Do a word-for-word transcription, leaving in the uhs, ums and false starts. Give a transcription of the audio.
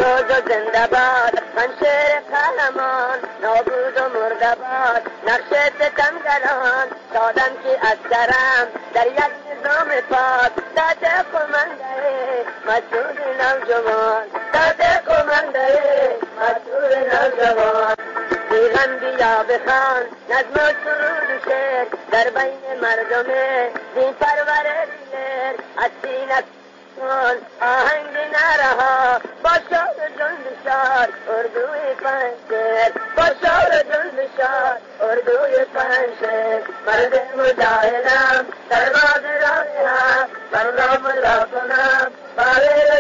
پیروز و زنده‌باد من شعر قهرمان نابود و مرده‌باد نقش ستمگران دادم که از سرم در یک نظام پاک داده قمنده مسئول نوجوان داده قمنده مسئول نوجوان بیغم بیا بخوان نظم و سرود و شعر در بین مردمه دین پرور دلر از سینه آهنگ نرها با شاد جند شاد اردوی پنشر با شاد جند شاد اردوی پنشر مرد مجاهدم در باد راه هم من را ملا کنم